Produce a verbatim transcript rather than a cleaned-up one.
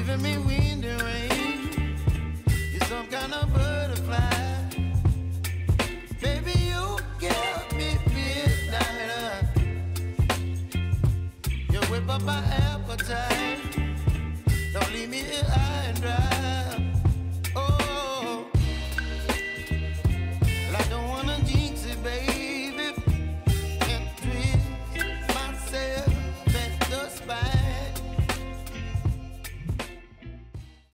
giving me wind and rain. You're some kind of butterfly. Baby, you give me midnight. You whip up my appetite. Don't leave me here high and dry.